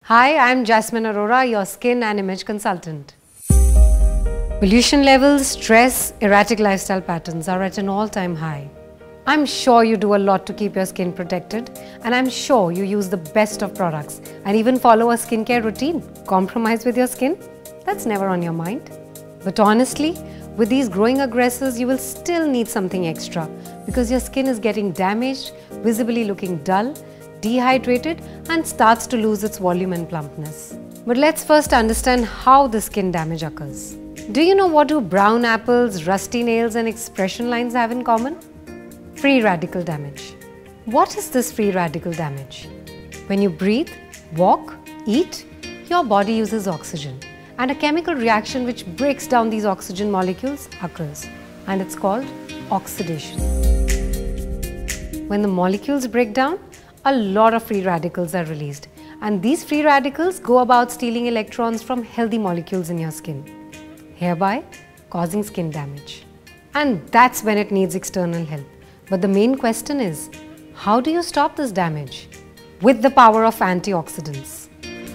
Hi, I'm Jasmine Arora, your skin and image consultant. Pollution levels, stress, erratic lifestyle patterns are at an all-time high. I'm sure you do a lot to keep your skin protected, and I'm sure you use the best of products and even follow a skincare routine. Compromise with your skin? That's never on your mind. But honestly, with these growing aggressors, you will still need something extra because your skin is getting damaged, visibly looking dull, dehydrated, and starts to lose its volume and plumpness. But let's first understand how the skin damage occurs. Do you know what do brown apples, rusty nails, and expression lines have in common? Free radical damage. What is this free radical damage? When you breathe, walk, eat, your body uses oxygen, and a chemical reaction which breaks down these oxygen molecules occurs, and it's called oxidation. When the molecules break down, a lot of free radicals are released, and these free radicals go about stealing electrons from healthy molecules in your skin, hereby causing skin damage. And that's when it needs external help. But the main question is, how do you stop this damage? With the power of antioxidants.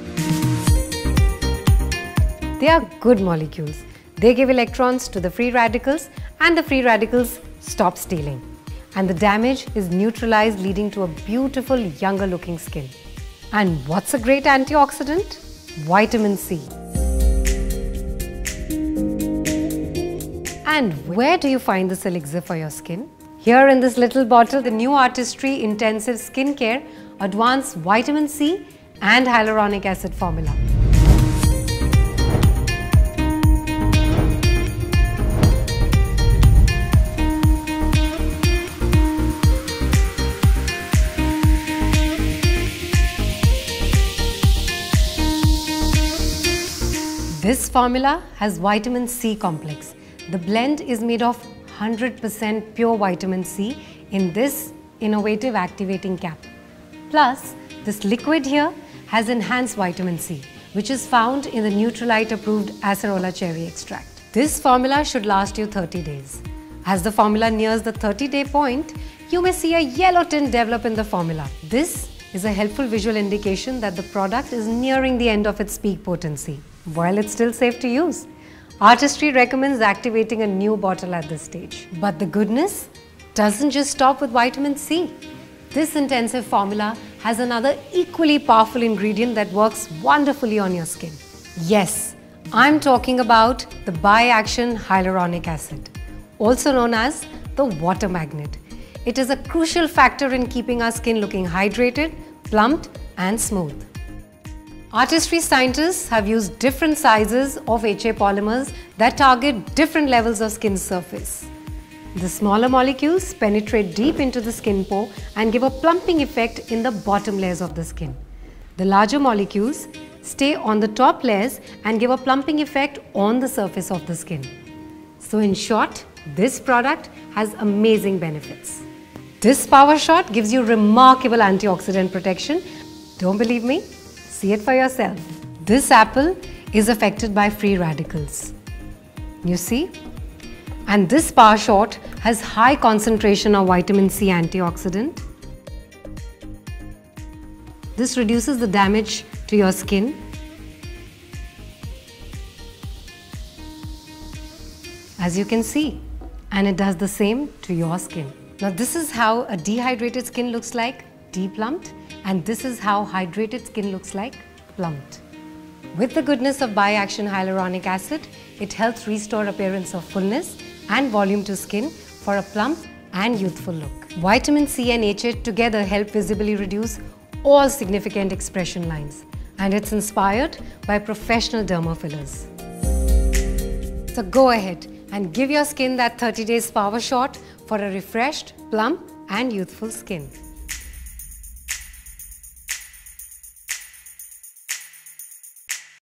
They are good molecules. They give electrons to the free radicals, and the free radicals stop stealing. And the damage is neutralized, leading to a beautiful, younger looking skin. And what's a great antioxidant? Vitamin C. And where do you find this elixir for your skin? Here in this little bottle, the new Artistry Intensive Skincare Advanced Vitamin C and Hyaluronic Acid Formula. This formula has vitamin C complex. The blend is made of 100% pure vitamin C in this innovative activating cap. Plus, this liquid here has enhanced vitamin C, which is found in the Nutrilite approved acerola cherry extract. This formula should last you 30 days. As the formula nears the 30-day point, you may see a yellow tint develop in the formula. This is a helpful visual indication that the product is nearing the end of its peak potency, while it's still safe to use. Artistry recommends activating a new bottle at this stage. But the goodness doesn't just stop with vitamin C. This intensive formula has another equally powerful ingredient that works wonderfully on your skin. Yes, I'm talking about the Bi-Action Hyaluronic Acid, also known as the water magnet. It is a crucial factor in keeping our skin looking hydrated, plumped, and smooth. Artistry scientists have used different sizes of HA polymers that target different levels of skin surface. The smaller molecules penetrate deep into the skin pore and give a plumping effect in the bottom layers of the skin. The larger molecules stay on the top layers and give a plumping effect on the surface of the skin. So in short, this product has amazing benefits. This power shot gives you remarkable antioxidant protection. Don't believe me? See it for yourself. This apple is affected by free radicals. You see? And this power shot has high concentration of vitamin C antioxidant. This reduces the damage to your skin. As you can see, and it does the same to your skin. Now this is how a dehydrated skin looks like, de-plumped. And this is how hydrated skin looks like, plumped. With the goodness of Bi-Action Hyaluronic Acid, it helps restore appearance of fullness and volume to skin for a plump and youthful look. Vitamin C and HA together help visibly reduce all significant expression lines, and it's inspired by professional derma fillers. So go ahead and give your skin that 30 days power shot for a refreshed, plump and youthful skin.